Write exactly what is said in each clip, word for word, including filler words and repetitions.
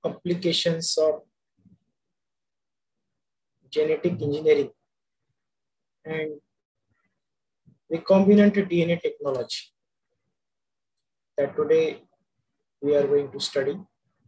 applications of genetic engineering and recombinant D N A technology that today we are going to study.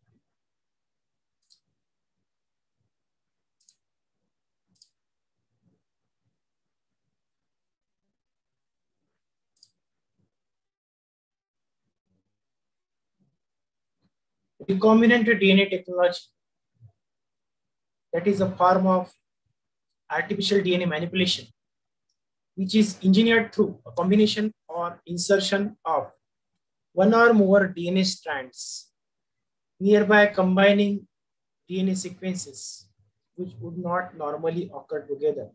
Recombinant D N A technology, that is a form of artificial D N A manipulation, which is engineered through a combination or insertion of one or more D N A strands, nearby combining D N A sequences which would not normally occur together.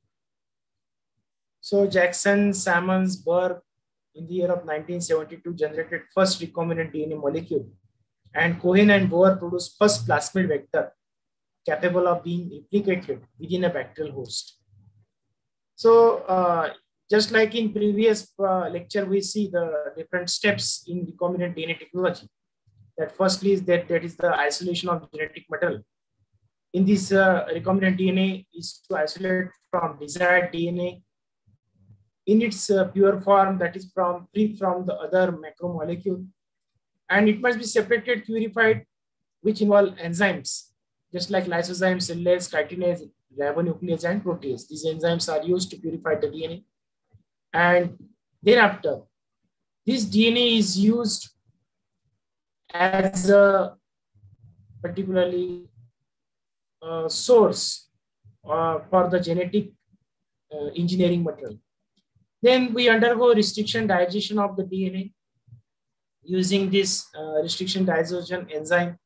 So Jackson, Salmons, Burke in the year of nineteen seventy-two generated first recombinant D N A molecule, and Cohen and Boer produced first plasmid vector capable of being replicated within a bacterial host. So uh, just like in previous uh, lecture, we see the different steps in recombinant D N A technology. That firstly is that that is the isolation of genetic material. In this uh, recombinant D N A is to isolate from desired D N A in its uh, pure form, that is from free from the other macromolecule, and it must be separated, purified, which involve enzymes, just like lysozyme, cellulase, chitinase, ribonuclease, and protease. These enzymes are used to purify the D N A. And thereafter, this D N A is used as a particularly uh, source uh, for the genetic uh, engineering material. Then we undergo restriction digestion of the D N A using this uh, restriction digestion enzyme.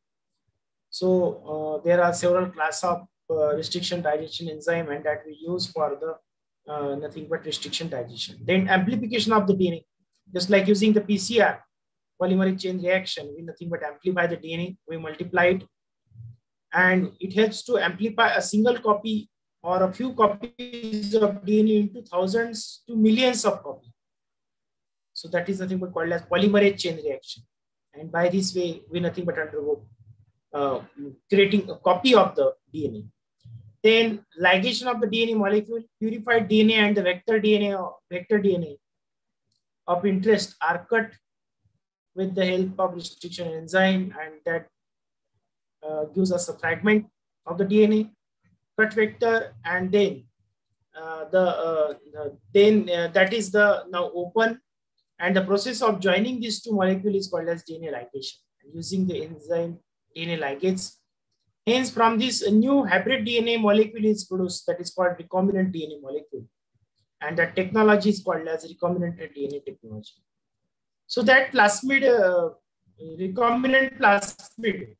So uh, there are several classes of uh, restriction digestion enzyme, and that we use for the uh, nothing but restriction digestion. Then amplification of the D N A, just like using the P C R, polymerase chain reaction, we nothing but amplify the D N A, we multiply it, and it helps to amplify a single copy or a few copies of D N A into thousands to millions of copies. So that is nothing but called as polymerase chain reaction. And by this way, we nothing but undergo uh, creating a copy of the D N A. Then ligation of the D N A molecule, purified D N A and the vector D N A or vector D N A of interest are cut with the help of restriction enzyme, and that uh, gives us a fragment of the D N A, cut vector, and then uh, the uh, then uh, that is the now open. And the process of joining these two molecules is called as D N A ligation, using the enzyme D N A ligase. Hence, from this new hybrid D N A molecule is produced, that is called recombinant D N A molecule. And that technology is called as recombinant D N A technology. So that plasmid, uh, recombinant plasmid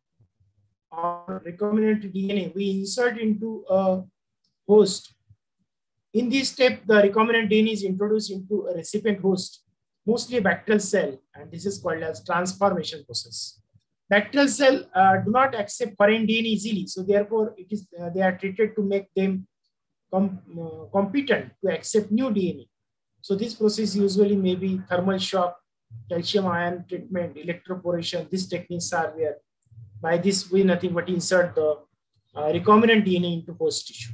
or recombinant D N A, we insert into a host. In this step, the recombinant D N A is introduced into a recipient host, mostly a bacterial cell, and this is called as transformation process. Bacterial cell uh, do not accept foreign D N A easily, so therefore it is uh, they are treated to make them com uh, competent to accept new D N A. So this process usually may be thermal shock, calcium ion treatment, electroporation. These techniques are there. By this, we nothing but insert the uh, recombinant D N A into host tissue.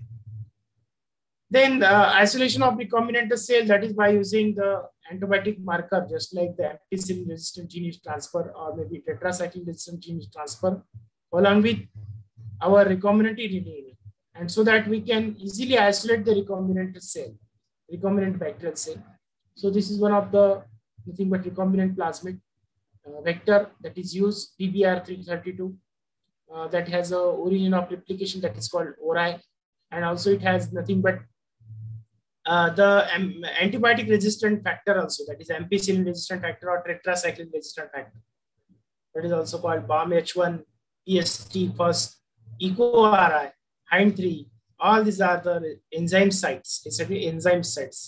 Then uh, isolation of recombinant cell, that is by using the antibiotic marker, just like the ampicillin resistant gene is transfer, or maybe tetracycline resistant gene is transfer, along with our recombinant D N A, and so that we can easily isolate the recombinant cell, recombinant bacterial cell. So this is one of the nothing but recombinant plasmid uh, vector that is used, P B R three thirty-two, uh, that has a origin of replication that is called O R I, and also it has nothing but Uh, the um, antibiotic resistant factor also, that is ampicillin resistant factor or tetracycline resistant factor. That is also called B A M H one, P S T first, Eco R I, Hind three. All these are the enzyme sites, essentially enzyme sites.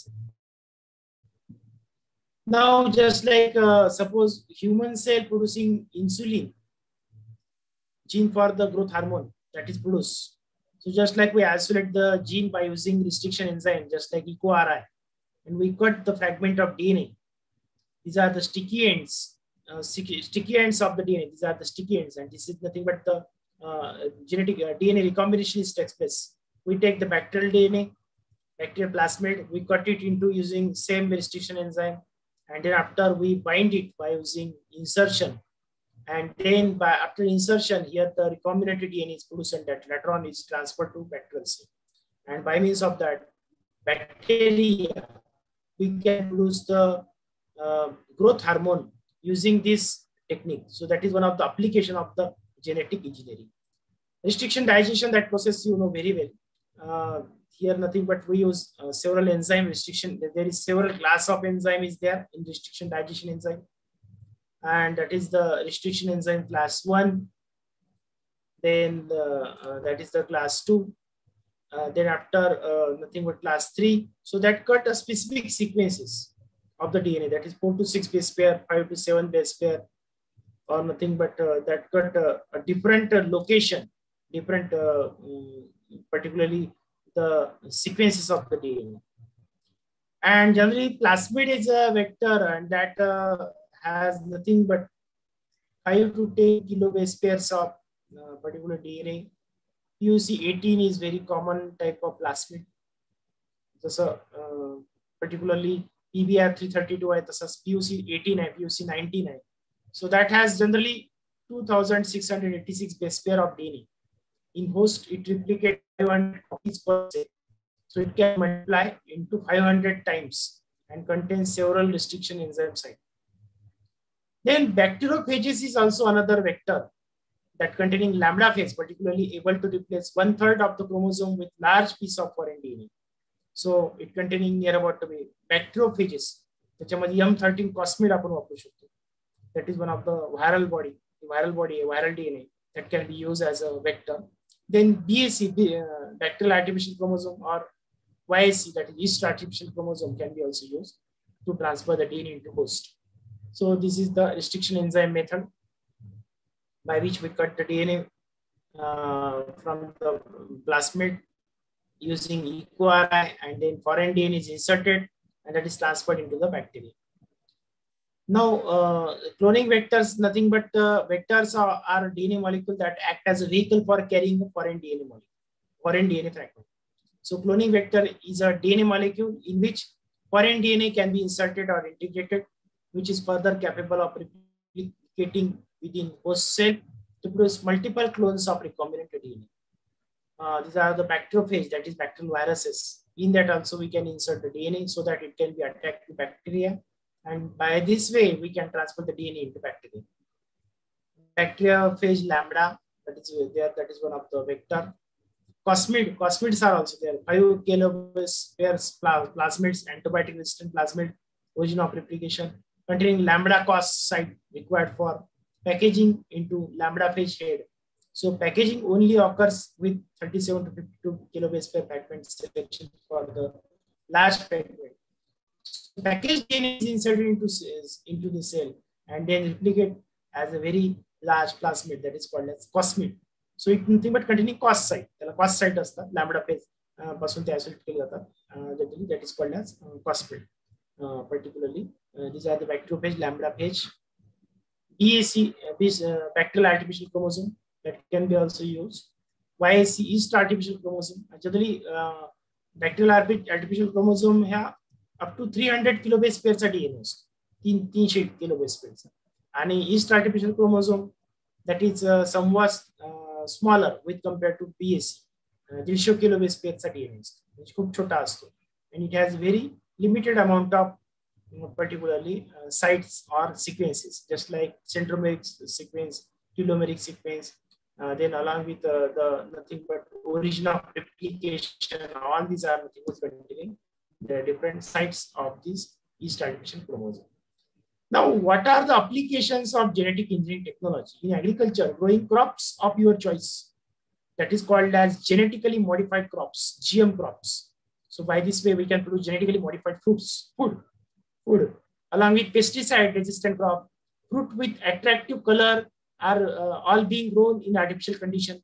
Now, just like uh, suppose human cell producing insulin, gene for the growth hormone that is produced. So just like we isolate the gene by using restriction enzyme, just like Eco R I, and we cut the fragment of D N A. These are the sticky ends, uh, sticky, sticky ends of the D N A. These are the sticky ends, and this is nothing but the uh, genetic uh, D N A recombination is takes place. We take the bacterial D N A, bacterial plasmid, we cut it into using same restriction enzyme, and then after we bind it by using insertion, and then by after insertion here the recombinant D N A is produced and that later on is transferred to bacterial cell, and by means of that bacteria we can produce the uh, growth hormone using this technique. So that is one of the application of the genetic engineering. Restriction digestion, that process you know very well. Uh, here nothing but we use uh, several enzyme restriction. There is several class of enzyme is there in restriction digestion enzyme, and that is the restriction enzyme class one. Then the, uh, that is the class two. Uh, then after uh, nothing but class three. So that cut a specific sequences of the D N A, that is four to six base pair, five to seven base pair, or nothing but uh, that cut uh, a different uh, location, different uh, um, particularly the sequences of the D N A. And generally plasmid is a vector, and that uh, has nothing but five to ten kilo base pairs of uh, particular D N A. P U C eighteen is very common type of plasmid. So, uh, particularly P B R three thirty-two आहे तसंच P U C eighteen आहे, P U C nineteen आहे. So that has generally two thousand six hundred eighty-six base pair of D N A. In host, it replicates five hundred copies per cell. So it can multiply into five hundred times and contains several restriction enzyme sites. Then bacteriophages is also another vector that containing lambda phase, particularly able to replace one third of the chromosome with large piece of foreign D N A. So it containing near about the bacteriophages. त्याच्यामध्ये M thirteen cosmid आपण वापरू शकतो. That is one of the viral body, viral body, viral D N A that can be used as a vector. Then B A C, uh, bacterial artificial chromosome, or Y A C, that is yeast artificial chromosome, can be also used to transfer the D N A into host. So this is the restriction enzyme method by which we cut the D N A uh, from the plasmid using E C O R I, and then foreign D N A is inserted and that is transferred into the bacteria. Now, uh, cloning vectors, nothing but uh, vectors are, are D N A molecule that act as a vehicle for carrying a foreign D N A molecule, foreign D N A fragment. So cloning vector is a D N A molecule in which foreign D N A can be inserted or integrated, which is further capable of replicating within host cell to produce multiple clones of recombinant D N A. Uh, these are the bacteriophage, that is bacterial viruses. In that also we can insert the D N A so that it can be attacked to bacteria, and by this way we can transfer the D N A into bacteria. Bacteriophage lambda, that is there, that is one of the vector. Cosmid, cosmids are also there. Five kilobase pairs plasmids, antibiotic resistant plasmid, origin of replication, containing lambda cos site required for packaging into lambda phage head. So packaging only occurs with thirty-seven to fifty-two kilobase pair fragment selection for the large fragment. So packaged D N A is inserted into, into the cell and then replicate as a very large plasmid, that is called as cosmid. So it nothing but containing cos site. त्याला cos site असतात lambda phase पासून ते isolate केले जातात. That is called as cosmid. Uh, particularly, uh, these are the bacteriophage, lambda phage. B A C, uh, this uh, bacterial artificial chromosome that can be also used. Y A C, yeast artificial chromosome. Generally, uh, bacterial artificial chromosome have up to three hundred kilobase pairs of D N A. तीन तीनशे kilobase pairs. And yeast artificial chromosome, that is uh, somewhat uh, smaller with compared to B A C. Uh, दीडशे kilobase pairs of D N A. which खूप छोटा असतो. And it has very limited amount of you know, particularly uh, sites or sequences, just like centromeric sequence, telomeric sequence, uh, then along with uh, the nothing but origin of replication, all these are nothing but containing the different sites of this yeast artificial chromosome. Now, what are the applications of genetic engineering technology in agriculture? Growing crops of your choice, that is called as genetically modified crops, G M crops. So by this way, we can produce genetically modified fruits, food, food, along with pesticide-resistant crop, fruit with attractive color are uh, all being grown in artificial condition.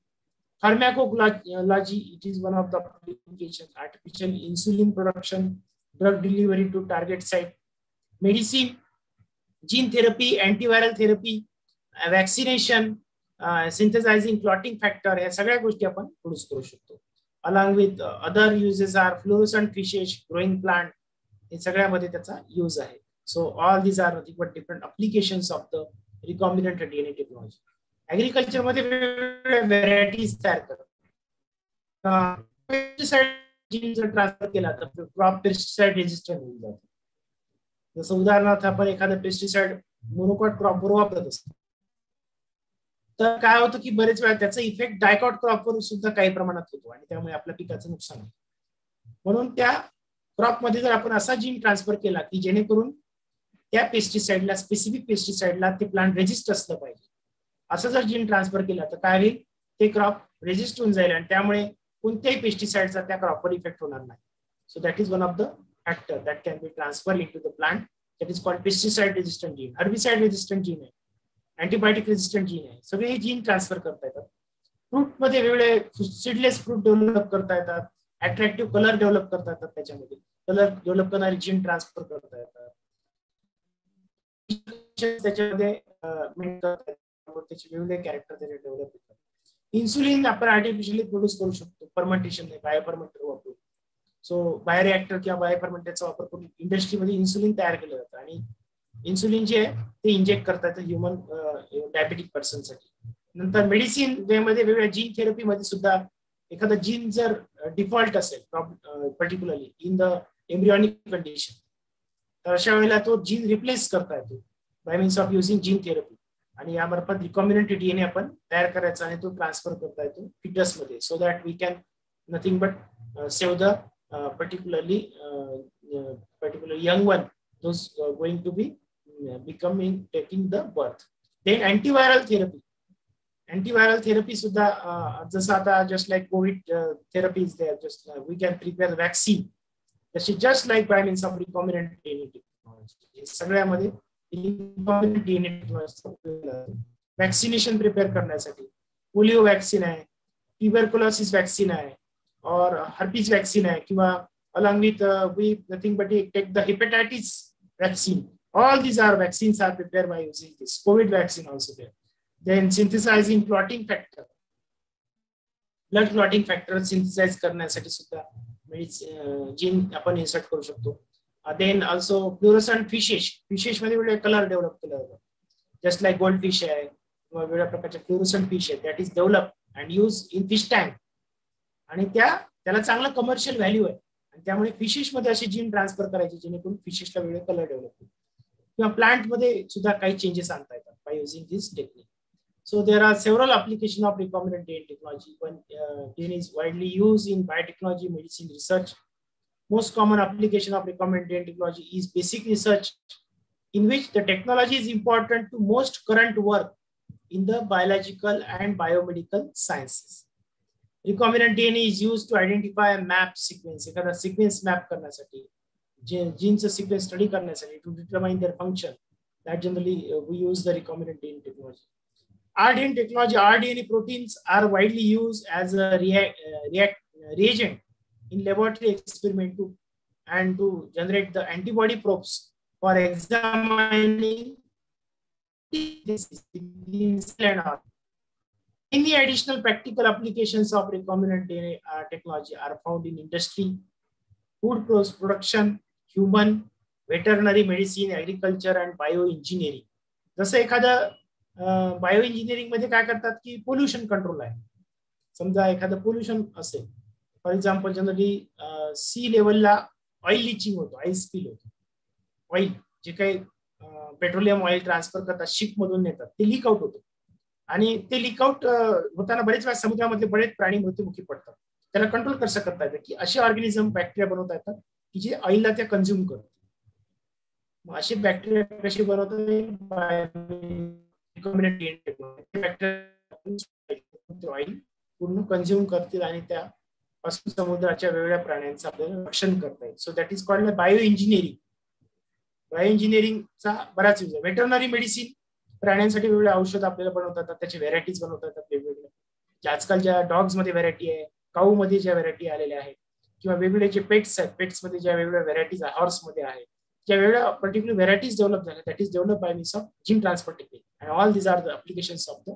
Pharmacology, it is one of the applications. Artificial insulin production, drug delivery to target site, medicine, gene therapy, antiviral therapy, uh, vaccination, synthesizing clotting factor, या सगळ्या गोष्टी आपण produce करू शकतो. Along with other uses are fluorescent fishes, growing plant, हे सगळ्यामध्ये त्याचा use आहे. So all these are different applications of the recombinant DNA technology. Agriculture मध्ये वेगवेगळ्या व्हेरायटीज तयार करतात. पेस्टिसाइड जीन जर ट्रान्सफर केला तर क्रॉप पेस्टिसाइड रेजिस्टंट होऊन जातो. जसं उदाहरणार्थ आपण एखादं पेस्टिसाइड मोनोकॉट क्रॉपवर वापरत असतो, तर काय होतं की बरेच वेळा त्याचा इफेक्ट डायकॉट क्रॉपवर सुद्धा काही प्रमाणात होतो आणि त्यामुळे आपल्या पिकाचं नुकसान होतं. म्हणून त्या क्रॉप मध्ये जर आपण असा जीन ट्रान्सफर केला की जेणेकरून त्या पेस्टिसाइडला, स्पेसिफिक पेस्टिसाइडला ते प्लांट रेजिस्ट असलं पाहिजे, असं जर जीन ट्रान्सफर केला तर काय होईल, ते क्रॉप रेजिस्ट होऊन जाईल आणि त्यामुळे कोणत्याही पेस्टिसाइडचा त्या क्रॉपवर इफेक्ट होणार नाही. So that is one of the factor that can be transfer in to the plant, that is called pesticide resistant gene. Herbicide resistant gene आहे, अँटीबायोटिक रेजिस्टंट जीन आहे, सगळे हे जीन ट्रान्सफर करता येतात. फ्रूट मध्ये वेगवेगळे सीडलेस फ्रूट डेव्हलप करता येतात, अट्रॅक्टिव्ह कलर डेव्हलप करता येतात, त्याच्यामध्ये कलर डेव्हलप करणारे जीन ट्रान्सफर करता येतात. त्याच्यामध्ये त्याचे वेगवेगळे कॅरेक्टर त्याचे डेव्हलप होतात. इन्सुलिन आपण आर्टिफिशियली प्रोड्यूस करू शकतो फर्मेंटेशन, बायोफर्मेंटर वापरून. सो बायोरिएक्टर किंवा बायोफर्मेंटरचा वापर करून इंडस्ट्रीमध्ये इन्सुलिन तयार केलं जातं आणि इन्सुलिन जे आहे ते इंजेक्ट करता येतं ह्युमन डायबेटिक पर्सनसाठी. नंतर मेडिसिन मध्ये वेगवेगळ्या जीन थेरपीमध्ये सुद्धा एखादा जीन जर डिफॉल्ट असेल particularly in the embryonic condition, तर अशा वेळेला तो जीन रिप्लेस करता येतो by means of using gene therapy, आणि यामार्फत रिकॉम्बिनंट डीएनए आपण तयार करायचा आणि तो ट्रान्सफर करता येतो फिटस मध्ये, so that we can nothing but save the particularly particular young one those going to be becoming taking the birth. Then antiviral therapy. Antiviral therapy सुद्धा जसं आता just like Covid therapy is there, just we can prepare vaccine, तशी just like by means of recombinant DNA technology. सगळ्यामध्ये recombinant DNA technology vaccination prepare करण्यासाठी polio vaccine आहे, tuberculosis vaccine आहे, और herpes vaccine आहे, किंवा along with we nothing but take the hepatitis vaccine. All these are vaccines are prepared by using this. COVID vaccine also there. Then synthesizing clotting factor. Blood clotting factor synthesize करण्यासाठी सुद्धा gene आपण insert करू शकतो. Then also fluorescent fishes. Fishes मध्ये वेगवेगळे colour develop केले जातात. Just like gold fish आहे किंवा वेगवेगळ्या प्रकारचे फ्लोरोसंट फिश आहे, that is develop and use in fish tank, आणि त्या त्याला चांगला कमर्शियल व्हॅल्यू आहे आणि त्यामुळे फिशेस मध्ये असे जीन ट्रान्सफर करायचे जेणेकरून फिशेसला वेगळे कलर डेव्हलप होईल. किंवा प्लांट मध्ये सुद्धा काही चेंजेस आणता येतात by using this technique. So there are several application of recombinant DNA technology. पण DNA is widely use in biotechnology, medicine research. Most common application of recombinant D N A technology is basic research, in which the technology is important to most current work in the biological and biomedical sciences. Recombinant D N A is used to identify a map sequence. एखादा sequence map करण्यासाठी, genes sequence study करण्यासाठी, to determine their function. That generally uh, we use the recombinant D N A technology. R D N A technology, R D N A proteins are widely used as a react, uh, react, uh, reagent in laboratory experiment to and to generate the antibody probes for examining this. Many additional practical applications of recombinant D N A uh, technology are found in industry, food production, human, veterinary medicine, agriculture and bioengineering. जसं एखादं बायोइंजिनिअरिंग मध्ये काय करतात की pollution control आहे. समजा एखादं pollution असेल, फॉर एक्झाम्पल जनरली सी लेवलला ऑइल लिचिंग होतं, ऑइल स्पिल होतं. ऑइल जे काही पेट्रोलियम ऑइल ट्रान्सफर करतात शिप मधून नेतात ते लीक आउट होतं, आणि ते लीक आउट होताना बरेच वेळा समुद्रामधले बरेच प्राणी मृत्युमुखी पडतात. त्याला कंट्रोल कसं करता येतं की असे ऑर्गॅनिझम बॅक्टेरिया बनवता येतात की जे ऑइलला त्या कन्झ्युम करतात. मग असे बॅक्टेरिया कसे बनवतात, ऑइल पूर्ण कन्झ्युम करतील आणि त्या पासून समुद्राच्या वेगवेगळ्या प्राण्यांचं आपल्याला रक्षण करता येईल. So that is called bio engineering. Bio इंजिनिअरिंगचा बराच यूज आहे. वेटरनरी मेडिसिन, प्राण्यांसाठी वेगवेगळे औषध आपल्याला बनवता येतात, त्याचे व्हेरायटीज बनवता येतात वेगवेगळे. आजकाल ज्या डॉग्स मध्ये व्हेरायटी आहे, काऊ मध्ये ज्या व्हेरायटी आलेल्या आहेत, किंवा वेगवेगळे जे पेट्स आहेत, पेट्स मध्ये ज्या वेगवेगळ्या व्हेरायटीज आहे, हॉर्स मध्ये आहे, ज्या वेगवेगळ्या पर्टिक्युलर व्हेरायटीज डेव्हलप झाल्या, that is develop by means of gene transfer technique. And all these are the applications of the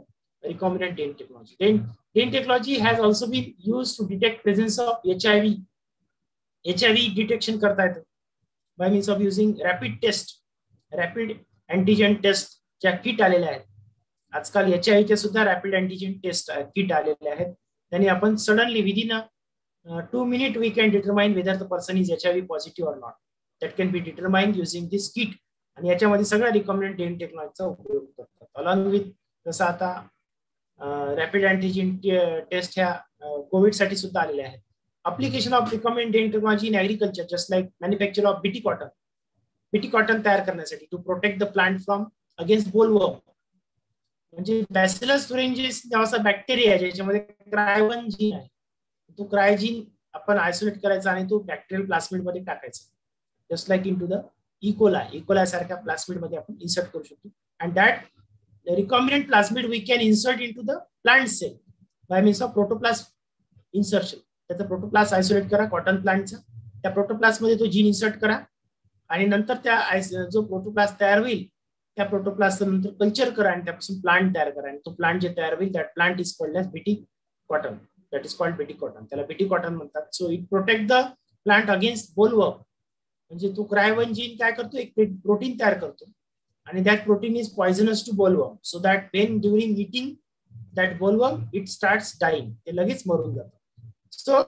recombinant D N A technology. Then D N A technology has also been used to detect presence of H I V. H I V detection करता है तो by means of using rapid test, rapid antigen test च्या kit आलेल्या आहेत. आजकाल H I च्या सुद्धा rapid antigen taste kit आलेले आहेत. त्यांनी आपण suddenly within a two minute we can determine whether the person is H I V positive or not. That can be determined using this kit. आणि याच्यामध्ये सगळ्या recombinant D N ए टेक्नॉलॉजीचा उपयोग करतात. अलॉंग विथ जसं आता रॅपिड अँटीजन टेस्ट ह्या Covid साठी सुद्धा आलेल्या आहेत. Application of recombinant D N A technology in agriculture just like manufacture of BT cotton. BT cotton तयार करण्यासाठी to protect the plant from against bollworm. म्हणजे बॅसिलस thuringiensis नावाचा बॅक्टेरिया ज्याच्यामध्ये क्रायवन जीन आहे, तो क्रायजीन आपण आयसोलेट करायचा आणि तो बॅक्टेरियल प्लास्मिड मध्ये टाकायचा. Just like in to the E coli E coli सारख्या प्लास्मिड मध्ये आपण इन्सर्ट करू शकतो. And that recombinant plasmid we can insert in to the plant cell by means of protoplast insertion. त्याचा प्रोटोप्लास्ट आयसोलेट करा कॉटन प्लांटचा. त्या प्रोटोप्लास्ट मध्ये तो जीन इन्सर्ट करा आणि नंतर त्या जो प्रोटोप्लास्ट तयार होईल त्या प्रोटोप्लास्ट नंतर कल्चर करा आणि त्यापासून प्लांट तयार करा. आणि तो प्लांट जे तयार होईल that plant is called as BT cotton. That is called BT cotton. त्याला बीटी कॉटन म्हणतात. So it protect the plant against bollworm. म्हणजे तो क्रायवन जीन काय करतो, एक प्रोटीन तयार करतो आणि that protein is poisonous to bollworm. So that when during eating that bollworm it starts dying. ते लगेच मरून जातं. So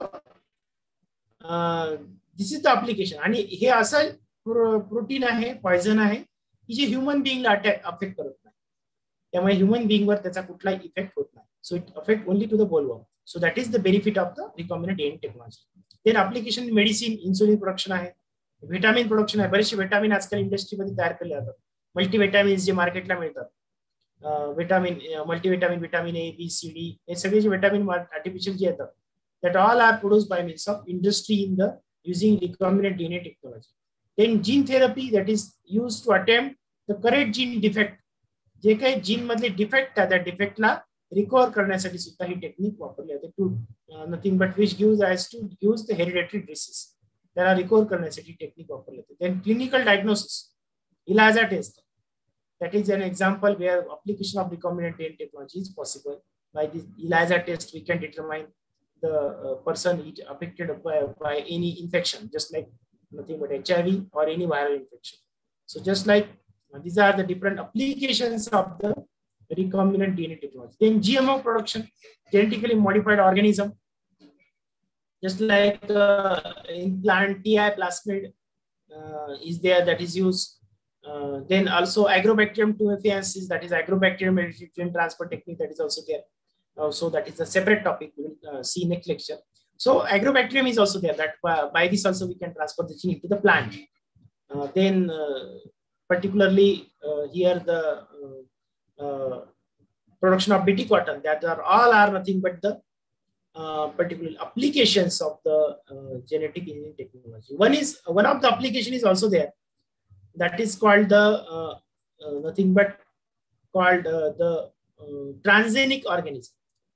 this is the application. आणि हे असं प्रोटीन आहे, पॉइझन आहे की जे ह्युमन बिंगला अटॅक अफेक्ट करत नाही. त्यामुळे ह्युमन बिंगवर त्याचा कुठलाही इफेक्ट होत नाही. So it affect only to the bollworm. So that is the benefit of the recombinant D N A technology. Then application medicine, insulin production आहे, व्हिटॅमिन प्रोडक्शन आहे. बरेचसे व्हिटॅमिन आजकाल इंडस्ट्रीमध्ये तयार केले जातात. मल्टीव्हिटॅमिन्स जे मार्केटला मिळतात, vitamin multivitamin, vitamin A, B, C, D, हे सगळे जे व्हिटॅमिन आर्टिफिशियल जे येतात that all are produced by means of industry in the using recombinant D N A technology. Then gene therapy that is used to attempt the correct gene defect. जे काही gene मधले defect आहे त्या डिफेक्टला recover करण्यासाठी सुद्धा ही technique वापरली जाते. To nothing but which gives as to gives the hereditary disease. त्याला रिकव्हर करण्यासाठी टेक्निक वापरली जाते. देन क्लिनिकल डायग्नोसिस, इलाजा test. That is an example where application of recombinant D N A technology is possible. By this ELISA test, we can determine the uh, person is affected by, by any infection, just like nothing but H I V or any viral infection. So just like uh, these are the different applications of the recombinant D N A technology. Then G M O production, genetically modified organism, just like uh, in plant T I plasmid uh, is there that is used. Uh, then also Agrobacterium tumefaciensis, that is Agrobacterium gene transfer technique, that is also there. Uh, so that is a separate topic. We will uh, see next lecture. So Agrobacterium is also there. That uh, by this also we can transfer the gene to the plant. Uh, then uh, particularly uh, here the uh, uh, production of B T cotton. That are all are nothing but the uh, particular applications of the uh, genetic engineering technology. One is one of the application is also there. That is called the uh, uh, nothing but called uh, the uh, transgenic organism.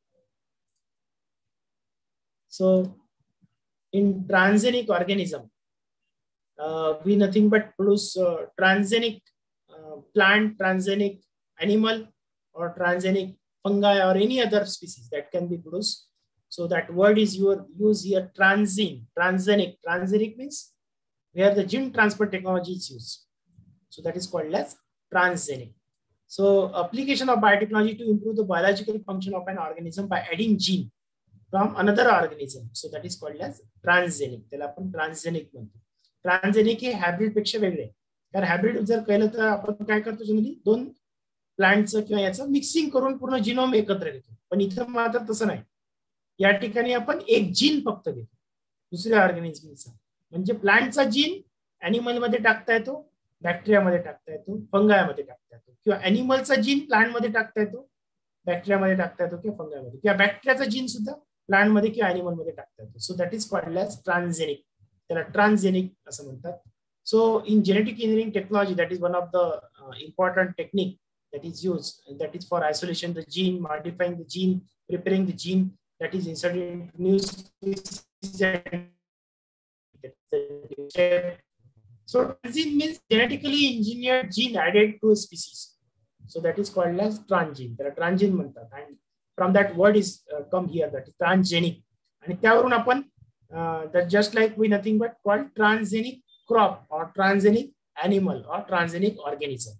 So in transgenic organism, uh, we nothing but produce uh, transgenic uh, plant, transgenic animal, or transgenic fungi, or any other species that can be produced. So that word is your use here, transgene, transgenic. Transgenic means where the gene transfer technology is used. So that is called as transgenic. So application of biotechnology to improve the biological function of an organism by adding gene from another organism. So that is called as transgenic. त्याला आपण transgenic म्हणतो. Transgenic हे hybrid पेक्षा वेगळे आहे. कारण hybrid जर केलं तर आपण काय करतो जनरली दोन प्लांटचं किंवा याचं मिक्सिंग करून पूर्ण जीनोम एकत्र घेतो. पण इथं मात्र तसं नाही. या ठिकाणी आपण एक जीन फक्त घेतो दुसऱ्या ऑर्गॅनिझमचा. म्हणजे प्लांटचा जीन एनिमल मध्ये टाकता येतो, बॅक्टेरिया मध्ये टाकता येतो, फंगाय मध्ये टाकता येतो, किंवा एनिमलचा जीन प्लांट मध्ये टाकता येतो, बॅक्टेरिया मध्ये टाकता येतो, किंवा फंगाय मध्ये, किंवा बॅक्टेरियाचा जीन सुद्धा प्लांट मध्ये किंवा एनिमल मध्ये टाकता येतो. So that is called as transgenic. त्याला ट्रान्सजेनिक असं म्हणतात. So in genetic engineering technology that is one of the important technique that is used, that is for isolation the gene, modifying the gene, preparing the gene that is inserted into new species. So transgene means genetically engineered gene added to a species. So that is called as transgene. There are transgene म्हणतात. And from that word is come here, that is transgenic. आणि त्यावरून आपण that just like we nothing but called transgenic crop और transgenic animal or transgenic organism.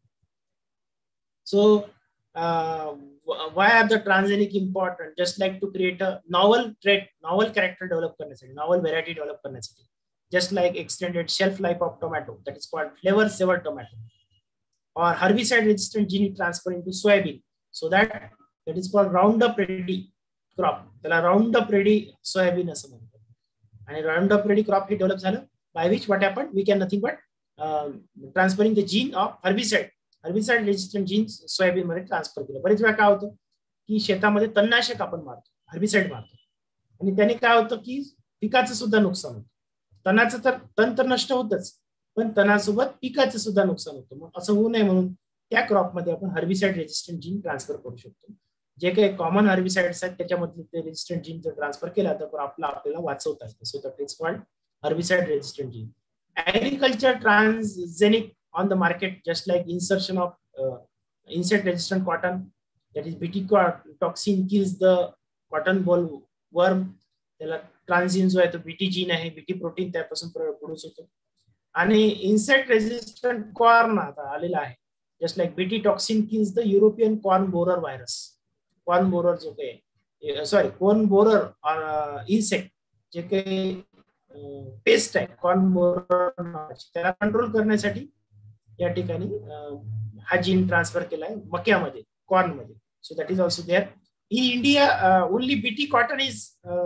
So uh, why are the transgenic important? Just like to create a novel trait, novel character develop करण्यासाठी, novel variety develop करण्यासाठी, just like extended shelf life of tomato, that is called flavor saver tomato, or herbicide resistant gene transfer into soybean, so that that is called Roundup Ready crop. त्याला Roundup Ready soybean असं म्हणतात. आणि Roundup Ready crop हे develop झालं by which what happened, we can nothing but Uh, transferring the gene of herbicide herbicide resistant genes soybean मध्ये transfer केलं. बरेच वेळा काय होतं की शेतामध्ये तणनाशक आपण मारतो, हर्बिसाइड मारतो, आणि त्याने काय होतं की पिकाचं सुद्धा नुकसान होतं. तणाचं तर तण तर नष्ट होतच, पण तणासोबत पिकाचं सुद्धा नुकसान होतं. मग असं होऊ नये म्हणून त्या क्रॉपमध्ये आपण हर्बिसाइड रेजिस्टंट जीन ट्रान्सफर करू शकतो. जे काही कॉमन हर्बिसाइड्स आहेत त्याच्यामध्ये ते रेजिस्टंट जीन जर ट्रान्सफर केला तर क्रॉपला आपल्याला वाचवता येतं. So that is called herbicide resistant gene. Agriculture transgenic on the market, just like insertion of uh, insect resistant cotton, that is B T toxin kills the cotton boll worm. त्याला ट्रान्झिन जो आहे तो Bt gene आहे, Bt protein त्यापासून produce होतो. आणि insect resistant corn आता आलेला आहे, just like Bt toxin kills the European corn borer virus. Corn borer जो काही सॉरी कॉर्न बोरर इन्सेक्ट जे काही पेस्ट आहे कॉर्न बोरर त्याला कंट्रोल करण्यासाठी या ठिकाणी हा जीन ट्रान्सफर केलाय मक्यामध्ये, कॉर्न मध्ये. So that is also there. In India only Bt cotton is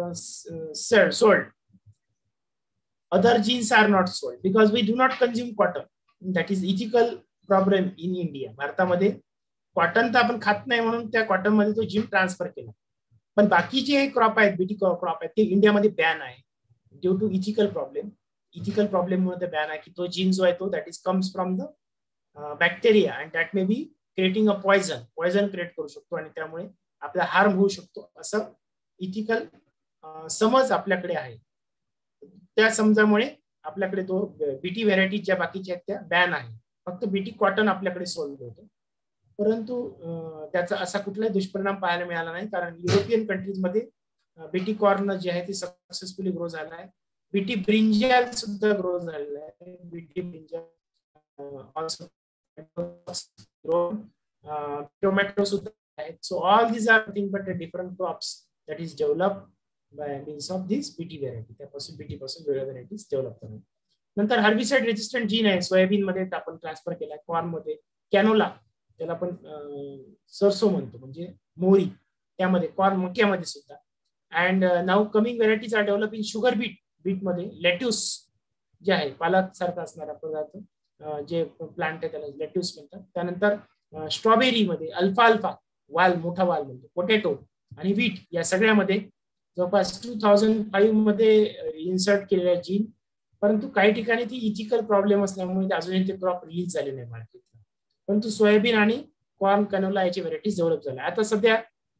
sold. Other genes are not sold because we do not consume cotton. That is ethical problem in India. भारतामध्ये cotton तर आपण खात नाही म्हणून त्या cotton मध्ये तो gene transfer केला, पण बाकी जे क्रॉप आहेत बीटी क्रॉप आहेत ते इंडियामध्ये बॅन आहे due to ethical problem. Ethical problem मुळे बॅन आहे की तो जीन जो आहे तो that is comes from the bacteria and that may be creating a poison poison create करू शकतो आणि त्यामुळे आपला हार्म होऊ शकतो, असं इथिकल समज आपल्याकडे आहे. त्या समजामुळे आपल्याकडे तो बीटी व्हेरायटी ज्या बाकीच्या आहेत त्या बॅन आहे. फक्त बीटी कॉटन आपल्याकडे सोल्ड होतं, परंतु त्याचा असा कुठलाही दुष्परिणाम पाहायला मिळाला नाही, कारण युरोपियन कंट्रीज मध्ये बीटी कॉर्न जे आहे ते सक्सेसफुली ग्रो झाला आहे. बीटी ब्रिंजल सुद्धा ग्रो झालेला आहे. बीटी ब्रिंजल ऑल्सो टोमॅटो सुद्धा आहेत. So all these are nothing but different crops that is develop by means of this Bt variety. त्यापासून बीटी पासून वेगळ्या व्हेरायटीज डेव्हलप करतात. नंतर हर्बिसाइड रेजिस्टंट जीन आहे सोयाबीन मध्ये आपण ट्रान्सफर केलाय, कॉर्न मध्ये कॅनोला त्याला आपण सरसो म्हणतो म्हणजे मोहरी, त्यामध्ये कॉर्न मक्यामध्ये सुद्धा. And now coming varieties are develop in sugar beet. Beet मध्ये लेट्यूस जे आहे पालक सारखा असणारा पदार्थ जे प्लांट आहे त्याला लेट्यूस म्हणतात. त्यानंतर स्ट्रॉबेरी मध्ये अल्फा अल्फा वाल, मोठा वाल म्हणतो, पोटॅटो आणि बीट या सगळ्यामध्ये जवळपास टू थाउजंड फाईव्ह मध्ये इन्सर्ट केलेल्या जीन, परंतु काही ठिकाणी ती इथिकल प्रॉब्लेम असल्यामुळे अजूनही ते क्रॉप रिलीज झाले नाही मार्केटला. परंतु सोयाबीन आणि कॉर्न कॅनोला याची व्हेरायटीज डेव्हलप झाल्या. आता सध्या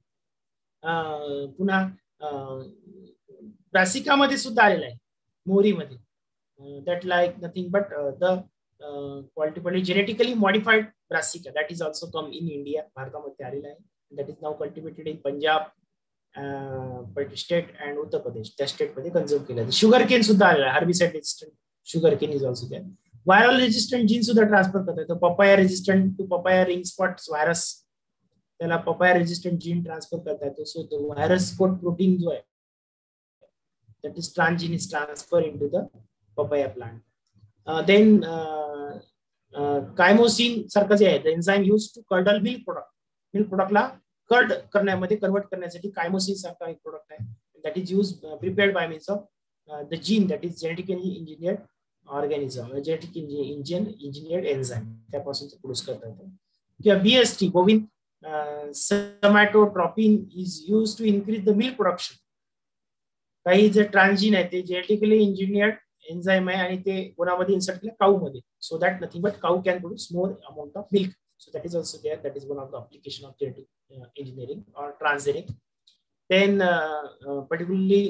पुन्हा ब्रासिकामध्ये सुद्धा आलेला आहे, मोहरीमध्ये. That like nothing but the quality genetically modified brassica that is also come in India. भारतामध्ये आलेला आहे. That is now cultivated in Punjab state and Uttar Pradesh, त्या स्टेट मध्ये कन्झ्युम केलं. शुगर केन सुद्धा आलेला आहे. Herbicide resistant sugar cane is also there. Viral resistant gene सुद्धा ट्रान्सफर करता येतं. Papaya resistant to papaya ring spot virus, त्याला पपाया रेजिस्टंट जीन ट्रान्सफर करता येतो. सो तो व्हायरस कोड प्रोटीन जो आहे that is transgene is transferred into the papaya plant. Uh, then uh, uh, chymosin सारखं जे आहे the enzyme used to curdle milk product. Milk product ला curd करण्यामध्ये कन्वर्ट करण्यासाठी chymosin सारखा एक प्रोडक्ट आहे. that is used uh, prepared by means of uh, the gene that is genetically engineered organism, genetically engineered enzyme त्यापासून ते produce करता येतं. किंवा B S T bovine uh, somatotropin is used to increase the milk production. काही जे transgene आहे ते genetically engineered enzyme आहे आणि ते कोणामध्ये इन्सर्ट केलं, काऊ मध्ये. So that nothing but cow can produce more amount of milk. So that is also there. That is one of the application of genetic engineering और transgenic. Then particularly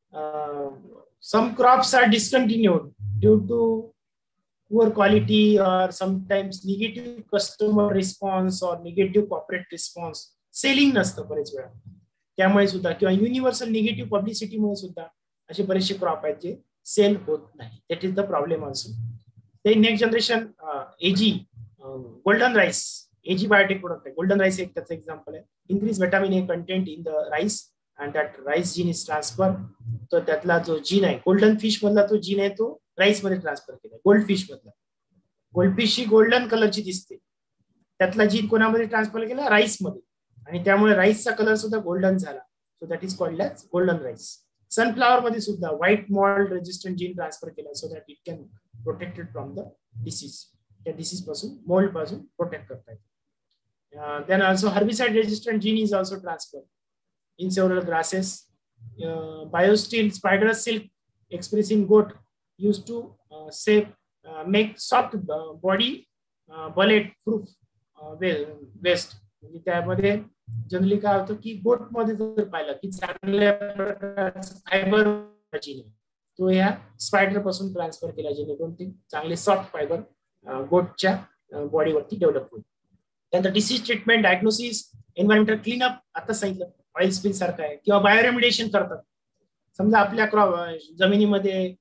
some crops are discontinued due to poor quality और sometimes negative customer response और negative corporate response. Selling नसतं बरेच वेळा. त्यामुळे सुद्धा किंवा universal negative पब्लिसिटीमुळे सुद्धा असे बरेचसे क्रॉप आहेत जे सेल होत नाही. That is the problem also. ते next generation AG golden rice, AG biotech product आहे. गोल्डन राईस एक त्याचं एक्झाम्पल आहे. Increase vitamin A content in the rice and that rice gene is transfer. तर त्यातला जो जीन आहे गोल्डन फिश मधला तो जीन आहे तो राईस मध्ये ट्रान्सफर केला. गोल्ड फिश मधला, गोल्ड फिश ही गोल्डन कलरची दिसते, त्यातला जीन कोणामध्ये ट्रान्सफर केला? राईस मध्ये, आणि त्यामुळे राईसचा कलर सुद्धा गोल्डन झाला. So that is called as golden rice. Sunflower मध्ये सुद्धा white mould resistant gene transfer केला so that it can protected from the disease. त्या डिसीज पासून, मोल्ड पासून प्रोटेक्ट करता येते. Then also herbicide resistant gene is also transfer in several grasses. Biosteel spider silk expressing goat used to uh, say uh, make soft uh, body uh, bullet proof uh, vest. म्हणजे त्यामध्ये generally काय होतं की गोट मध्ये जर पाहिलं की चांगल्या प्रकारचा फायबर तो या स्पायडर पासून ट्रान्सफर केला, जेणेकरून ते चांगले सॉफ्ट फायबर गोटच्या बॉडीवरती डेव्हलप होईल. त्यानंतर disease treatment, diagnosis, environmental cleanup, आता सांगितलं ऑइल स्पिल सारखं आहे, किंवा बायोरेमिडिएशन करतात. समजा आपल्या क्रॉप जमिनीमध्ये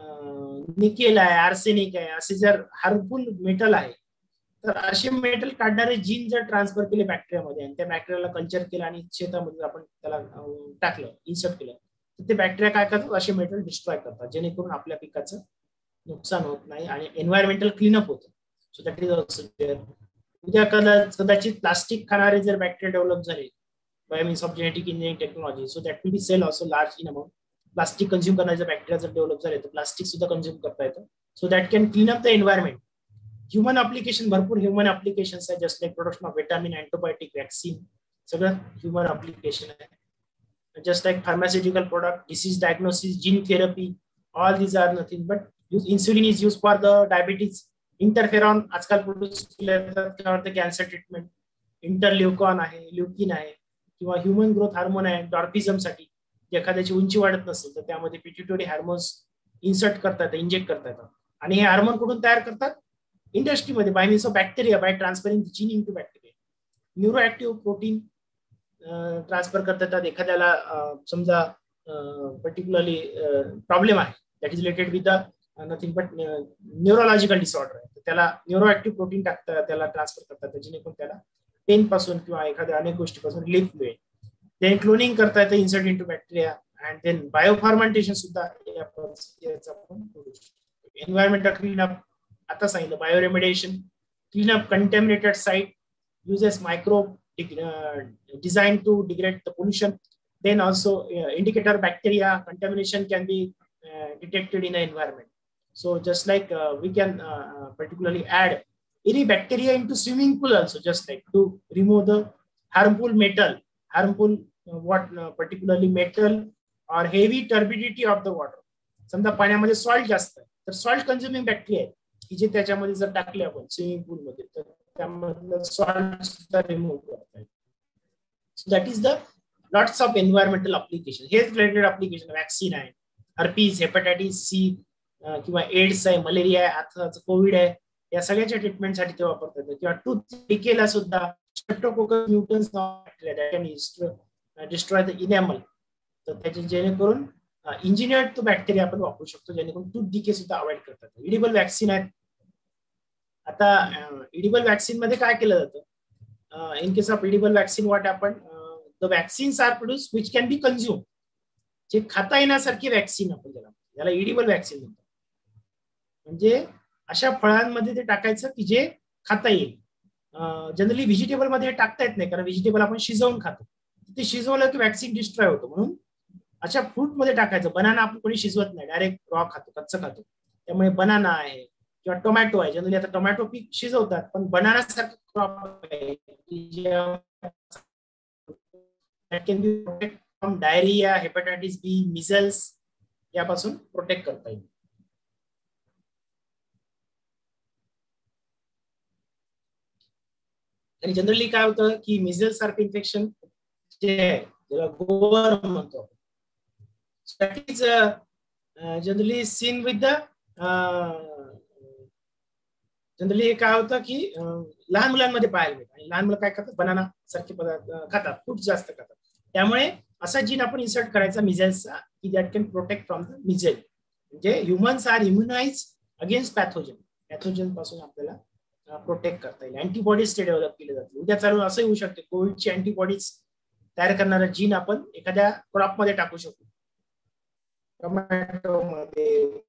निकेल आहे, आर्सेनिक आहे, असे जर हार्मफुल मेटल आहे, तर असे मेटल काढणारे जीन जर ट्रान्सफर केले बॅक्टेरियामध्ये आणि त्या बॅक्टेरियाला कल्चर केलं आणि शेतामध्ये आपण त्याला टाकलं, इन्सर्ट केलं, तर ते बॅक्टेरिया काय करतात? असे मेटल डिस्ट्रॉय करतात, जेणेकरून आपल्या पिकाचं नुकसान होत नाही आणि एन्व्हायरमेंटल क्लीनअप होतं. So that is also there. उद्या कदाचित प्लास्टिक खाणारे जर बॅक्टेरिया डेव्हलप झाले by means of genetic engineering technology, so that will be sell also large in amount. Plastic consume करण्याचे बॅक्टेरिया जर डेव्हलप झाले तर प्लास्टिक सुद्धा कंझ्युम करता येतं. So that can clean up the environment. Human application, भरपूर human applications आहे, just like production of vitamin, antibiotic, vaccine, सगळं ह्युमन ऍप्लिकेशन आहे. Just like pharmaceutical product, disease diagnosis, gene therapy, all these are nothing but insulin is use for the diabetes. Interferon आजकाल produce केले जातात cancer treatment. इंटरल्युकॉन आहे, ल्युकिन आहे, किंवा human growth hormone आहे डॉर्फिझमसाठी. एखाद्याची उंची वाढत नसेल तर त्यामध्ये पिट्युटरी हार्मोन्स इन्सर्ट करतात, इंजेक्ट करता येतात. आणि हे हार्मोन कुठून तयार करतात? इंडस्ट्रीमध्ये, by means of bacteria, by transferring gene into bacteria. Neuro active protein transfer करता येतात. एखाद्याला समजा पर्टिक्युलरली प्रॉब्लेम आहे that is related with the nothing but neurological disorder आहे, तर त्याला न्यूरो ऍक्टिव्ह प्रोटीन टाकतात, त्याला ट्रान्सफर करतात, जेणेकरून त्याला पेन पासून किंवा एखाद्या अनेक गोष्टीपासून रिलीफ मिळेल. देन क्लोनिंग करता येतं insert into bacteria. And then biofermentation सुद्धा एन्व्हायरमेंटल क्लीनअप, आता सांगितलं bioremediation, cleanup contaminated site, uses microbe uh, designed to degrade the pollution. Then also uh, indicator bacteria contamination can be uh, detected in the environment. So just like uh, we can uh, particularly add any bacteria into swimming pool also, just like to remove the harmful metal, harmful uh, what uh, particularly metal or heavy turbidity of the water. समजा पाण्यामध्ये salt जास्त आहे तर salt consuming bacteria आहे की जे त्याच्यामध्ये जर टाकले आपण स्विमिंग पूल मध्ये तर त्यामधलं सॉल्ट सुद्धा रिमूव्ह करता येईल. So that is the lots of environmental application. Health related application, vaccine आहे, हर्पीज, हेपॅटायटिस सी किंवा एड्स आहे, मलेरिया आहे, आता कोविड आहे, या सगळ्याच्या ट्रीटमेंटसाठी ते वापरता येतं. किंवा टूथ डिकेला सुद्धा streptococcus mutans destroy the enamel, तर त्याचे जेणेकरून इंजिनियर्ड तो बॅक्टेरिया आपण वापरू शकतो, जेणेकरून टूथ डिके सुद्धा अवॉइड करतात. इडिबल वॅक्सिन आहेत. आता इडिबल वॅक्सिन मध्ये काय केलं जातं? In case of edible vaccine what आपण the vaccines are produce which can be consume, जे खाता येण्यासारखी वॅक्सिन आपण त्याला याला इडिबल वॅक्सिन म्हणतो. म्हणजे अशा फळांमध्ये ते टाकायचं की जे खाता येईल. जनरली व्हेजिटेबल मध्ये टाकता येत नाही, कारण व्हेजिटेबल आपण शिजवून खातो, ते शिजवलं की वॅक्सिन डिस्ट्रॉय होतो. म्हणून अशा फ्रूट मध्ये टाकायचं. बनाना आपण कोणी शिजवत नाही, डायरेक्ट रॉ खातो, कच्चं खातो. त्यामुळे बनाना आहे किंवा टोमॅटो आहे, जनरली आता टोमॅटो पीक शिजवतात, पण बनाना सारखं क्रॉप आहे can be protect from diarrhoea, hepatitis B, measles यापासून प्रोटेक्ट करता येईल. आणि जनरली काय होतं की मिझल्स सारखं इन्फेक्शन जे आहे ज्याला गोवर म्हणतो, that is uh, uh, generally seen with the generally काय होतं की लहान मुलांमध्ये पाहायला मिळतं. आणि लहान मुलं काय खातात? बनाना सारखे पदार्थ खातात, फ्रूट जास्त खातात. त्यामुळे असा जीन आपण इन्सर्ट करायचा मिझेल्सचा की that can protect from the measles. म्हणजे humans are immunise against pathogen. Pathogen पासून आपल्याला प्रोटेक्ट करता येईल. अँटीबॉडीज ते डेव्हलप केले जातील. उद्या चालून असं होऊ शकते कोविडची अँटीबॉडीज तयार करणारा जीन आपण एखाद्या क्रॉप मध्ये टाकू शकतो, टोमॅटो मध्ये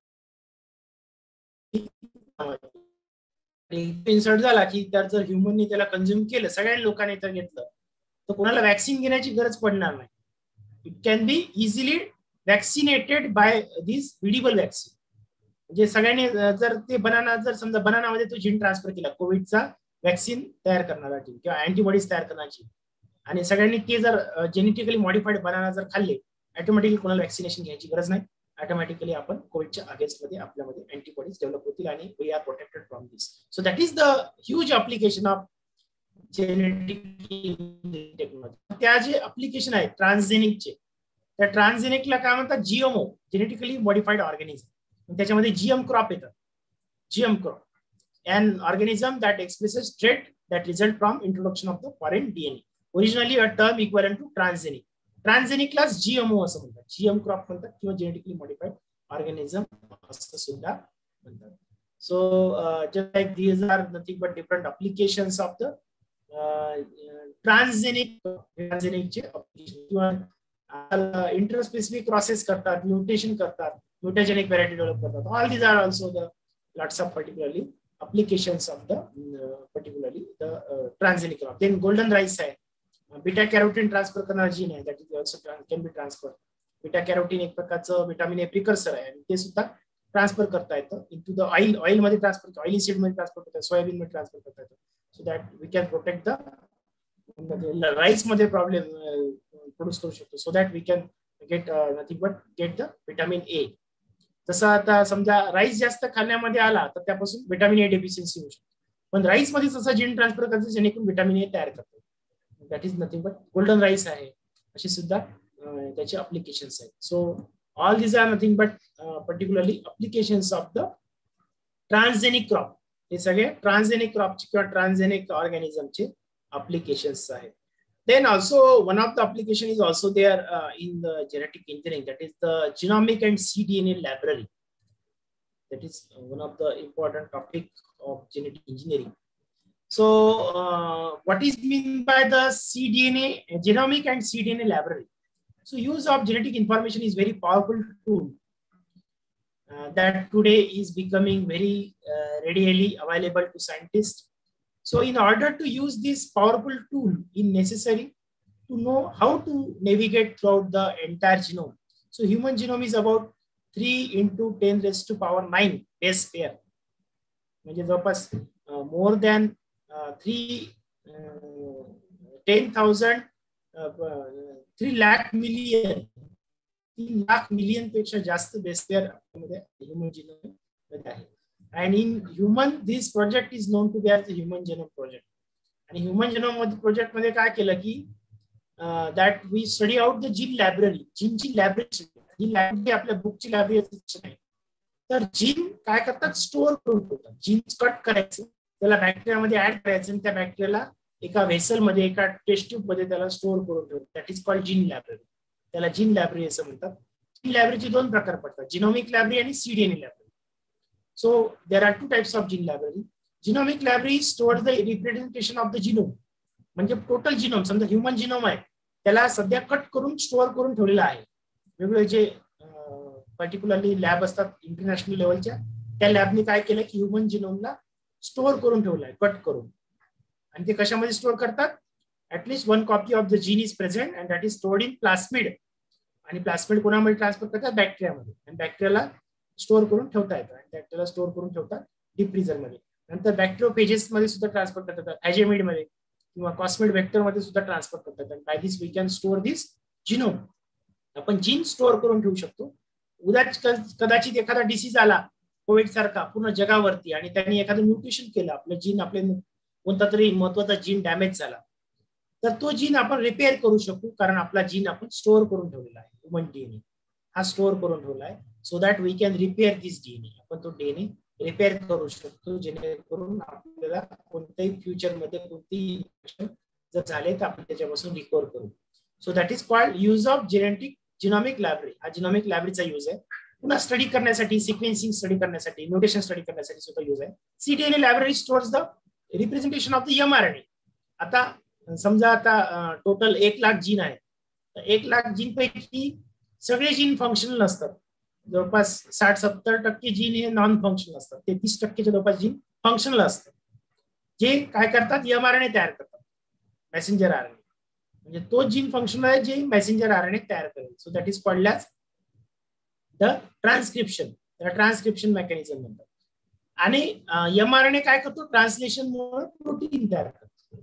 इन्सर्ट झाला की तर जर ह्युमननी त्याला कंझ्युम केलं, सगळ्या लोकांनी तर घेतलं, तर कोणाला वॅक्सिन घेण्याची गरज पडणार नाही. It can be easily vaccinated by this edible vaccine. म्हणजे सगळ्यांनी जर ते बनाना जर समजा बनानामध्ये तो जीन ट्रान्सफर केला कोविडचा वॅक्सिन तयार करणारा जीन किंवा अँटीबॉडीज तयार करण्याची, आणि सगळ्यांनी ते जर जेनेटिकली मॉडिफाईड बनाना जर खाल्ले, ऑटोमॅटिकली कोणाला वॅक्सिनेशन घ्यायची गरज नाही. ऑटोमॅटिकली आपण कोविडच्या अगेन्स्ट मध्ये आपल्यामध्ये अँटीबॉडीज डेव्हलप होतील आणि we are protected from this. So that is the huge application of genetic technology. त्या जे अप्लिकेशन आहेत ट्रान्सजेनिकचे, त्या ट्रान्सजेनिकला काय म्हणतात, जीएमओ, जेनेटिकली मॉडिफाईड ऑर्गॅनिझम. त्याच्यामध्ये जीएम क्रॉप येतात. GM crop an organism that expresses trait that result from introduction of the foreign D N A. Originally a term equivalent to transgenic. Transgenic class G M O असं म्हणतात, GM crop म्हणतात किंवा genetically modified organism असं सुद्धा म्हणतात. So just like these are nothing but different applications of the transgenic. ट्रान्सजेनिकचे application किंवा interspecific crosses करतात, म्युटेशन करतात, म्युटेजेनिक व्हरायटी डेव्हलप करतात. All these are also the lots of particularly applications of the uh, particularly the uh, transgenic crop. Then golden rice hai, beta carotene transfer करणारा gene आहे, that is also can be transferred. beta carotene एक प्रकारचं vitamin A precursor आहे आणि ते सुद्धा transfer करता येतं इनटू द ऑइल. ऑइल मध्ये ट्रान्सफर, ऑइली सीड मध्ये ट्रान्सफर करता येतं, सोयाबीन मध्ये ट्रान्सफर करता येतं. So that we can protect the rice मध्ये प्रॉब्लेम प्रोड्यूस करू शकतो. So that we can get nothing but get the vitamin A. जसं आता समजा राईस जास्त खाण्यामध्ये आला तर त्यापासून विटामिन ए डेफिशियन्सी होऊ शकते, पण राईस मध्ये जसं जीन ट्रान्सफर करायचं जेणेकरून विटामिन ए तयार करतो. That is nothing but golden rice आहे. अशी सुद्धा त्याचे अप्लिकेशन्स आहेत. So all this are nothing but particularly applications of the transgenic crop. हे सगळे ट्रान्सजेनिक क्रॉपचे किंवा ट्रान्सजेनिक ऑर्गॅनिझमचे अप्लिकेशन्स आहेत. Then also one of the application is also there uh, in the genetic engineering, that is the genomic and cDNA library. That is one of the important topic of genetic engineering. So uh, what is mean by the cDNA, genomic and cDNA library? So use of genetic information is very powerful tool uh, that today is becoming very uh, readily available to scientists. So in order to use this powerful tool, it's necessary to know how to navigate throughout the entire genome. So human genome is about three into ten raised to power nine base pair. म्हणजे जवळपास more than uh, three uh, ten thousand uh, three lakh million तीन lakh million पेक्षा जास्त base pair मध्ये human genome मध्ये आहे. And in human, this project is known to be as the Human Genome Project. आणि human genome project मध्ये काय केलं की that we study out the gene library. जीनची लायब्ररी, ही लायब्ररी आपल्या बुकची लायब्ररी नाही, तर जीन काय करतात, स्टोअर करून ठेवतात. जीन कट करायचं, त्याला बॅक्टेरियामध्ये ऍड करायचं आणि त्या बॅक्टेरियाला एका व्हेसल मध्ये, एका टेस्ट ट्यूब मध्ये त्याला स्टोअर करून ठेवतात. That is called gene library. त्याला जीन लायब्ररी असं म्हणतात. जीन लायब्ररीचे दोन प्रकार पडतात, जिनोमिक लायब्ररी आणि cDNA library. So there are two types of gene library. Genomic library stores the representation of the genome. म्हणजे टोटल जिनोम, समजा ह्युमन जिनोम आहे त्याला सध्या कट करून स्टोअर करून ठेवलेला आहे. वेगवेगळे जे पर्टिक्युलरली लॅब असतात इंटरनॅशनल लेवलच्या, त्या लॅबने काय केलं की ह्युमन जिनोमला स्टोअर करून ठेवलं आहे कट करून. आणि ते कशामध्ये स्टोअर करतात, at least one copy of the gene is present and that is stored in plasmid. आणि प्लास्मिड कोणामध्ये ट्रान्सफर करतात, बॅक्टेरियामध्ये. आणि बॅक्टेरियाला स्टोअर करून ठेवता येतं आणि बॅक्टेरियाला स्टोअर करून ठेवतात डीप फ्रीझर मध्ये. नंतर बॅक्टेरियोफेजेस मध्ये सुद्धा ट्रान्सफर करतात, हॅजेमिड मध्ये किंवा कॉस्मिड वेक्टर मध्ये सुद्धा ट्रान्सफर करतात. आणि by this we can store this genome. आपण जीन स्टोअर करून ठेवू शकतो. उद्या कदाचित एखादा डिसीज आला कोविड सारखा पूर्ण जगावरती आणि त्यांनी एखादं म्युटेशन केलं, आपलं जीन, आपले कोणता तरी महत्वाचा जीन डॅमेज झाला, तर तो जीन आपण रिपेअर करू शकतो, कारण आपला जीन आपण स्टोअर करून ठेवलेला आहे. ह्युमन डीएनए हा स्टोअर करून ठेवला आहे. So that we can repair this DNA. आपण तो डीएनए रिपेअर करू शकतो, जेणेकरून आपल्याला कोणत्याही फ्युचर मध्ये कोणतीही इन्फेक्शन जर झाले तर आपण त्याच्यापासून रिकव्हर करू. So that is called use of genetic genomic library. हा जिनॉमिक लायब्ररीचा यूज आहे. पुन्हा स्टडी करण्यासाठी, सिक्वेन्सिंग स्टडी करण्यासाठी, म्युटेशन स्टडी करण्यासाठी सुद्धा यूज आहे. CDNA library stores the representation of the mRNA. आता समजा आता टोटल एक लाख जीन आहे, तर एक लाख जीन पैकी सगळे जीन फंक्शनल नसतात. जवळपास साठ सत्तर टक्के जीन हे नॉन फंक्शनल असतात. तेहतीस टक्केच्या जवळपास जीन फंक्शनल असतात, जे काय करतात, एमआरएनए तयार करतात, मेसेंजर आरएनए. म्हणजे तो जीन फंक्शनल आहे जे मेसेंजर आरएनए तयार करेल. So that is called as the transcription. त्याला ट्रान्सक्रिप्शन मेकॅनिझम म्हणतात. आणि एमआरएनए काय करतो, ट्रान्सलेशन मुळे प्रोटीन तयार करतो.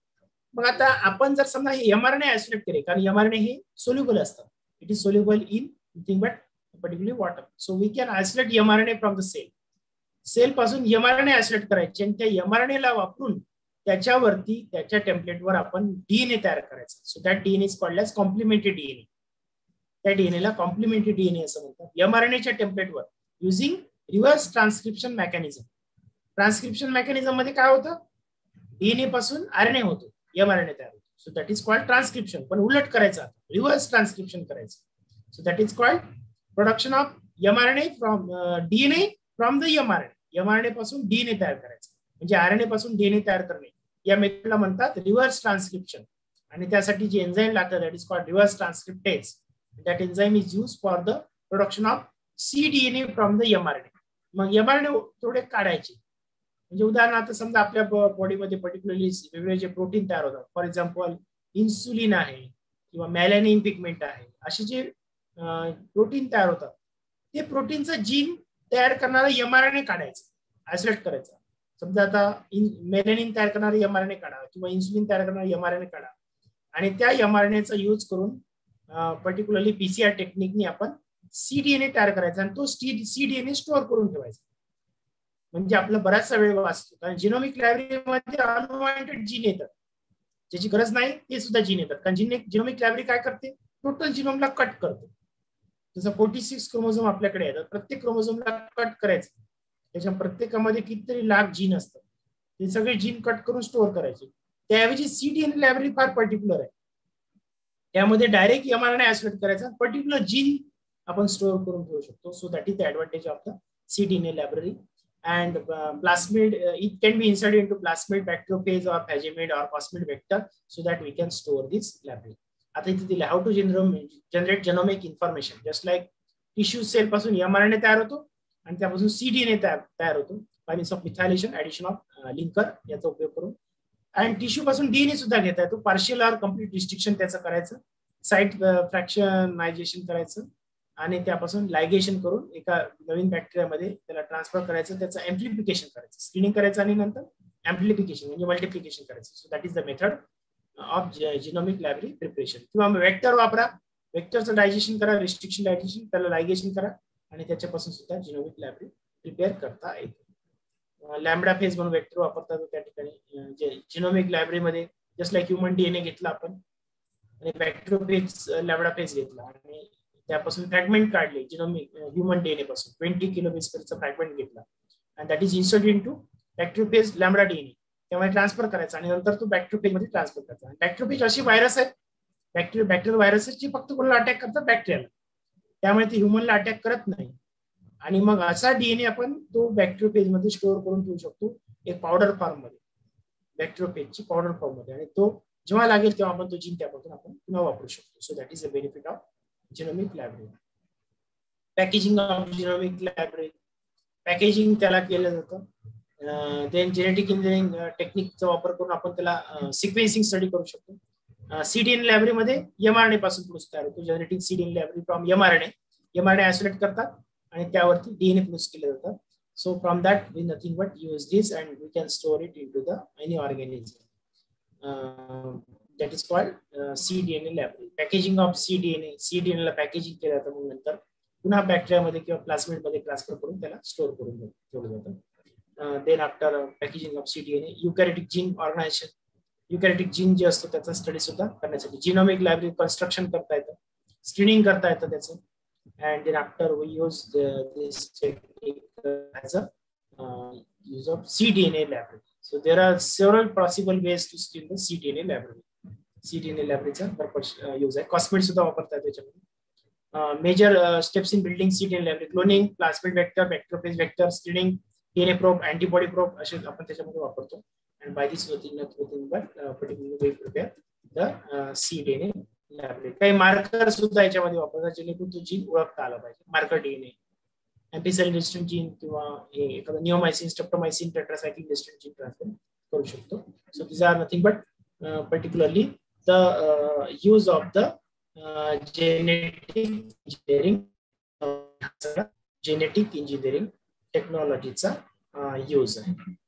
मग आता आपण जर समजा हे एमआरएनए आयसोलेट केले, कारण एमआरएनए हे सोल्युबल असतात. It is soluble in nothing but particularly water. So we can isolate mRNA from the cell. Cell पासून mRNA आयसोलेट करायचे आणि त्या mRNA ला वापरून त्याच्यावरती त्याच्या टेम्पलेटवर आपण डीएनए तयार करायचं. So that DNA is called as complementary DNA. त्या डीएनए ला कॉम्प्लिमेंटरी डीएनए असं म्हणतात. mRNAच्या टेम्पलेटवर using reverse transcription mechanism. Transcription mechanism मध्ये काय होतं, डीएनए पासून आरएनए होतो, mRNA तयार होतो. So that is called transcription. पण उलट करायचं, रिव्हर्स ट्रान्सक्रिप्शन करायचं. So that is called production of mRNA from DNA from the mRNA. mRNA पासून डीएनए तयार करायचं, म्हणजे आरएनए पासून डीएनए तयार करणे, या मेथडला म्हणतात रिव्हर्स ट्रान्सक्रिप्शन. आणि त्यासाठी जी एन्झाईम लागतं that is called reverse transcriptase. That enzyme is use for the production of cDNA from the mRNA. मग mRNA थोडे काढायचे, म्हणजे उदाहरणार्थ समजा आपल्या बॉडीमध्ये पर्टिक्युलरली वेगवेगळे जे प्रोटीन तयार होतात, फॉर एक्झाम्पल इन्सुलिन आहे किंवा मेलॅनिन पिगमेंट आहे, असे जे प्रोटीन तयार होतात, ते प्रोटीनचं जीन तयार करणारा एमआरएनए काढायचं, आयसोलेट करायचं. समजा आता मेलॅनिन तयार करणारे एमआरएनए काढा किंवा इन्सुलिन तयार करणारे एमआरएनए काढा, आणि त्या एमआरएनएचा यूज करून पर्टिक्युलरली पीसीआर टेक्निकनी आपण सीडीएनए तयार करायचा आणि तो सीडीएनए स्टोअर करून ठेवायचा. म्हणजे आपला बराचसा वेळ वाचतो. कारण जिनोमिक लायब्ररीमध्ये अनवॉन्टेड जीन येतात, ज्याची गरज नाही ते सुद्धा जीन येतात. कारण जिनोमिक लायब्ररी काय करते, टोटल जिनोमला कट करते. जसं फोर्टी सिक्स क्रोमोझोम आपल्याकडे येतात, प्रत्येक क्रोमोझोमला कट करायचं, त्याच्या प्रत्येकामध्ये कितीतरी लाख जीन असतात, ते सगळे जीन कट करून स्टोअर करायचे. त्याऐवजी सीडीएनए लायब्ररी फार पर्टिक्युलर आहे, त्यामध्ये डायरेक्ट एमआरएनए आयसोलेट करायचा, पर्टिक्युलर जीन आपण स्टोअर करून ठेवू शकतो. So that is the advantage of the cDNA library. And uh, plasmid, uh, it can be inserted into plasmid, bacteriophage or phagamid or plasmid vector so that we can store this library. आता इथे दिले how to generate genomic information. Just like tissue cell पासून mRNA तयार होतो आणि त्यापासून cDNA तयार तयार होतो by means of methylation, addition of uh, linker याचा उपयोग करून. आणि टिश्यू पासून डीएनए सुद्धा घेता येतो, पार्शियल और कम्प्लीट रिस्ट्रिक्शन त्याचं करायचं, साइट फ्रॅक्शनायझेशन करायचं आणि त्यापासून लायगेशन करून एका नवीन बॅक्टेरियामध्ये त्याला ट्रान्सफर करायचं, त्याचं एम्प्लिफिकेशन करायचं, स्क्रीनिंग करायचं आणि नंतर एम्प्लिफिकेशन म्हणजे मल्टिप्लिकेशन करायचं. So that is the method of genomic library preparation. किंवा वेक्टर वापरा, वेक्टरचं डायजेशन करा, रिस्ट्रिक्शन डायजेशन, त्याला लायगेशन करा आणि त्याच्यापासून सुद्धा जिनोमिक लायब्ररी प्रिपेअर करता येते. लॅम्बडा फेज म्हणून वेक्टर वापरतात त्या ठिकाणी. जिनोमिक लायब्ररीमध्ये जस्ट लाईक ह्युमन डीएनए घेतला आपण आणि बॅक्टेरियोफेज लॅम्बडा फेज घेतला आणि त्यापासून फ्रॅगमेंट काढले, जिनोमिक ह्युमन डीएनए पासून ट्वेंटी किलो बेसचा फ्रॅगमेंट घेतला आणि that is inserted into bacteriophage lambda DNA, त्यामुळे ट्रान्सफर करायचा आणि नंतर तो बॅक्टेरियोफेज मध्ये ट्रान्सफर करायचा. बॅक्टेरियोफेज अशी व्हायरस आहे, बॅक्टेरिया बॅक्टेरियल व्हायरसेस जी फक्त कोणाला अटॅक करतात, बॅक्टेरियाला, त्यामुळे ते ह्युमनला अटॅक करत नाही. आणि मग असा डीएनए आपण तो बॅक्टेरियोफेज मध्ये स्टोअर करून ठेवू शकतो एक पावडर फॉर्म मध्ये, बॅक्टेरियोफेजची पावडर फॉर्म मध्ये, आणि तो जेव्हा लागेल तेव्हा आपण तो जीन त्यापासून आपण पुन्हा वापरू शकतो. So that is the benefit of genomic library. Packaging of genomic library, packaging त्याला केलं जातं. देन जेनेटिक इंजिनिअरिंग टेक्निकचा वापर करून आपण त्याला सिक्वेन्सिंग स्टडी करू शकतो. सीडीएनए लायब्ररीमध्ये एमआरएनए पासून प्रोड्यूस तयार होतो, genetic cDNA library from mRNA. MRNA isolate करतात आणि त्यावरती डीएनए प्रोड्यूस केले जातात. So from that we nothing but use this and we can store it into the any organism. That is called uh, cDNA library. Packaging of cDNA, cDNA ला packaging केलं जातं, मग नंतर पुन्हा बॅक्टेरियामध्ये किंवा प्लास्मिड मध्ये ट्रान्सफर करून त्याला स्टोअर करून ठेवलं जातं. Then after packaging of cDNA, eukaryotic gene organization, eukaryotic gene जे असतो त्याचा स्टडी सुद्धा करण्यासाठी जिनोमिक लायब्ररी कन्स्ट्रक्शन करता येतं, स्क्रीनिंग करता येतं त्याचं. And then after we use this technique as a use of cDNA library. So there are several possible ways to screen the cDNA library. CDNA लायब्ररीचा भरपूर यूज आहे. कॉस्मिड सुद्धा वापरतात त्याच्यामध्ये. Major steps in building cDNA library: cloning, plasmid vector, vector phage vector, screening, DNA probe, antibody probe असे आपण त्याच्यामध्ये वापरतो. And by this within within but uh, particularly we prepare the uh, cDNA library. काही marker सुद्धा याच्यामध्ये वापरतात जेणेकरून तुझी ओळखता आला पाहिजे. Marker DNA, ampicillin resistant gene किंवा एखादा neomycin, streptomycin, tetracycline resistant gene transfer करू शकतो. So these are nothing but uh, particularly the uh, use of the uh, genetic engineering uh, genetic engineering technology चा uh, use आहे.